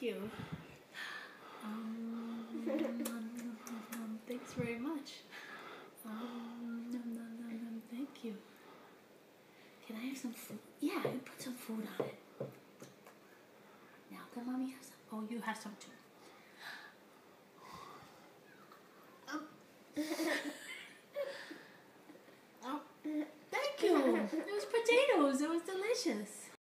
you. Thanks very much. Thank you. Can I have some food? Yeah, you put some food on it. Now, can mommy have some? Oh, you have some too.